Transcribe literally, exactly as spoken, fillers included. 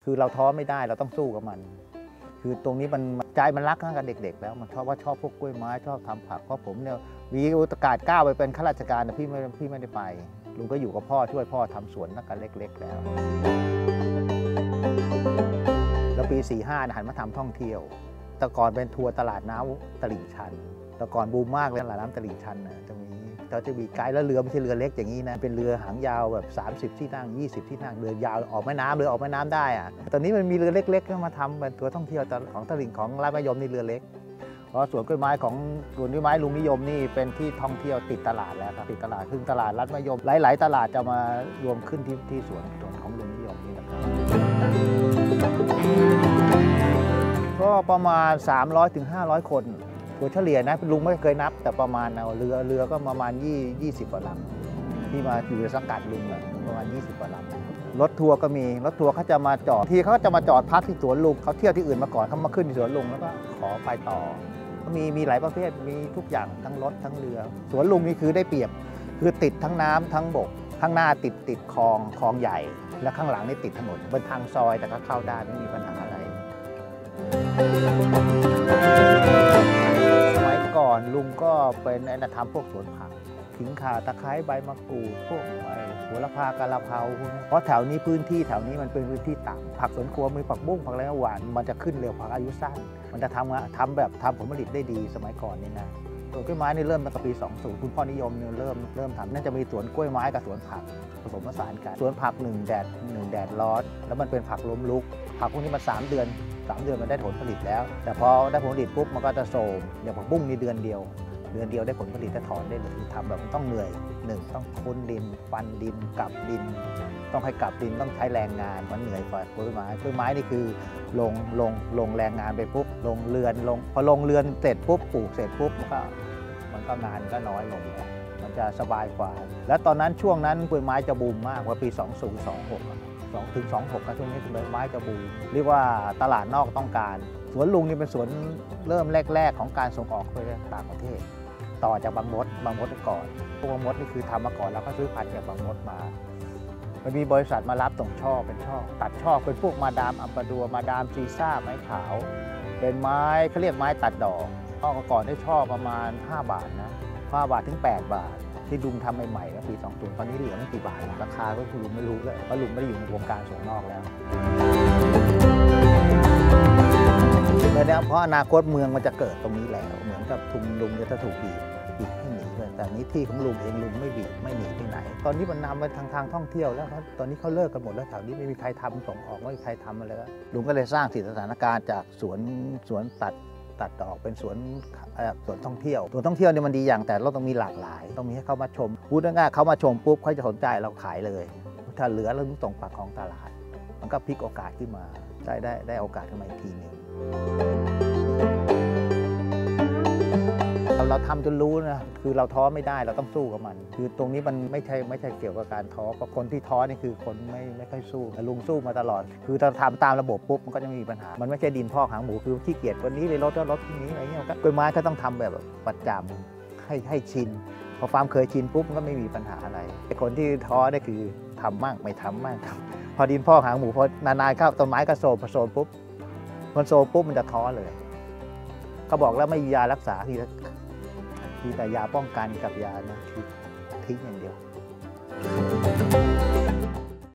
คือเราท้อไม่ได้เราต้องสู้กับมันคือตรงนี้มันใจมันรักตั้งแต่เด็กๆแล้วมันชอบว่าชอบพวกกล้วยไม้ชอบทำผักเพราะผมเนี่ยมีโอกาสก้าวไปเป็นข้าราชการแต่พี่ไม่พี่ไม่ได้ไปลุงก็อยู่กับพ่อช่วยพ่อทำสวนตั้งแต่เล็กๆแล้วแล้วปีสี่ห้าหันมาทำท่องเที่ยวแต่ก่อนเป็นทัวร์ตลาดน้ำตลิ่งชันแต่ก่อนบูมมากเลยตลาดน้ำตลิ่งชันนะตรงนี้เราจะมีไกด์แล้วเรือไม่ใช่เรือเล็กอย่างนี้นะเป็นเรือหางยาวแบบสามสิบที่นั่งยี่สิบที่นั่งเรือยาวออกแม่น้ำเรือออกแม่น้ำได้อะตอนนี้มันมีเรือเล็กๆก็มาทำเป็นตัวท่องเที่ยวของตลิ่งของร้านมะยมนี่เรือเล็กเพราะสวนกล้วยไม้ของสวนกล้วยไม้ลุงนิยมนี่เป็นที่ท่องเที่ยวติดตลาดแล้วครับติดตลาดซึ่งตลาดรัฐมะยมหลายๆตลาดจะมารวมขึ้นที่ที่สวนของลุงนิยมนี่นะครับก็ประมาณ สามร้อยถึงห้าร้อย คนตัวเฉลี่ยนะลุงไม่เคยนับแต่ประมาณเอาเรือเรือก็ประมาณยี่สิบกว่าลำที่มาอยู่ในสังกัดลุงประมาณยี่สิบกว่าลำรถทัวร์ก็มีรถทัวร์เขาจะมาจอดที่เขาจะมาจอดพักที่สวนลุงเขาเที่ยวที่อื่นมาก่อนเขามาขึ้นที่สวนลุงแล้วก็ขอไปต่อก็มีมีหลายประเภทมีทุกอย่างทั้งรถทั้งเรือสวนลุงนี่คือได้เปรียบคือติดทั้งน้ำทั้งบกข้างหน้าติดติดคลองคลองใหญ่และข้างหลังนี่ติดถนนเป็นทางซอยแต่ก็เข้าได้ไม่มีปัญหาอะไรสมัยก่อนลุงก็เป็นไอ้นะทำพวกสวนผักขิงข่าตะไคร้ใบมะกรูดพวกไอ้โหระพากะละเพราเพราะแถวนี้พื้นที่แถวนี้มันเป็นพื้นที่ต่ำผักสวนครัวมีผักบุ้งผักอะไรหวานมันจะขึ้นเร็วผักอายุสั้นมันจะทำทำแบบทำผลผลิตได้ดีสมัยก่อนนี่นะสวนกล้วยไม้นี่เริ่มตั้งแต่ปีสองสิบคุณพ่อนิยมเนี่ยเริ่มเริ่มทำน่าจะมีสวนกล้วยไม้กับสวนผักผสมผสานกันสวนผักหนึ่งแดดหนึ่งแดดร้อนแล้วมันเป็นผักล้มลุกผักพวกนี้มันสามเดือนสามเดือนมันได้ผลผลิตแล้วแต่พอได้ผลผลิตปุ๊บมันก็จะโทรมอย่างผักบุ้งนี่เดือนเดียวเดือนเดียวได้ผลผลิตจะถอนได้เลยทำแบบต้องเหนื่อยหนึ่งต้องค้นดินฟันดินกลับดินต้องให้กลับดินต้องใช้แรงงานมันเหนื่อยกว่ากล้วยไม้กล้วยไม้นี่คือลงลงลงแรงงานไปปุ๊บลงเรือนลงพอลงเรือนเสร็จปุ๊บปลูกเสร็จปุ๊บมันก็มันก็งานก็น้อยลงมันจะสบายกว่าแล้วตอนนั้นช่วงนั้นกล้วยไม้จะบูมมากกว่าปีสองพันยี่สิบหกสองถึงสองหกนะช่วงนี้กล้วยไม้จะบูมเรียกว่าตลาดนอกต้องการสวนลุงนี่เป็นสวนเริ่มแรกๆของการส่งออกไปต่างประเทศต่อจากบางมดบางมดก่อนพวกบางมดนี่คือทำมาก่อนแล้วก็ซื้อพันธุ์จากบางมดมามันมีบริษัทมารับส่งช่อเป็นช่อตัดช่อเป็นพวกมาดามอัมปาดัวมาดามซีซ่าไม้ขาวเป็นไม้เขาเรียกไม้ตัดดอกช่อก่อนได้ช่อประมาณห้าบาทนะห้าบาทถึงแปดบาทที่ลุงทำใหม่ๆก็ปีสองพันตอนนี้เหลือไม่กี่บาทราคาก็คือลุงไม่รู้เลยเพราะลุงไม่ได้อยู่ในวงการส่งนอกแล้วแล้วเพราะอนาคตเมืองมันจะเกิดตรงนี้แล้วเหมือนกับทุงลุงจะถูกบีบบีบให้หนีเลยแต่นี้ที่ของลุงเองลุงไม่บีบไม่หนีไปไหนตอนนี้มันนำไปทางทางท่องเที่ยวแล้วตอนนี้เขาเลิกกันหมดแล้วแถวนี้ไม่มีใครทำส่งออกไม่มีใครทำอะไรแล้วลุงก็เลยสร้างสถานการณ์จากสวนสวนตัดตัดดอกเป็นสวนสวนท่องเที่ยวสวนท่องเที่ยวเนี่ยมันดีอย่างแต่เราต้องมีหลากหลายต้องมีให้เขามาชมพูดง่ายๆเขามาชมปุ๊บเขาจะสนใจเราขายเลยถ้าเหลือเราต้องส่งปากของตลาดมันก็พลิกโอกาสขึ้นมาได้ได้ได้โอกาสขึ้นมาอีกทีนึงเราทำจนรู้นะคือเราท้อไม่ได้เราต้องสู้กับมันคือตรงนี้มันไม่ใช่ไม่ใช่เกี่ยวกับการท้อเพราะคนที่ท้อนี่คือคนไม่ไม่ค่อยสู้ลุงสู้มาตลอดคือถ้าทำตามระบบปุ๊บมันก็จะมีปัญหามันไม่ใช่ดินพอกหางหมูคือขี้เกียจวันนี้เลยลดแล้วลดทีนี้อะไรเงี้ยกล้วยไม้ก็ต้องทำแบบประจำให้ให้ชินพอความเคยชินปุ๊บมันก็ไม่มีปัญหาอะไรไอ้คนที่ท้อได้คือทำมั่งไม่ทำมั่งพอดินพอกหางหมูพอนานๆเข้าต้นไม้ก็โซมพอโซมปุ๊บมันโซมปุ๊บมันจะท้อเลยเขาบอกแล้วไม่มียารักษาทีมีแต่ยาป้องกันกับยานะทิ้งอย่างเดียว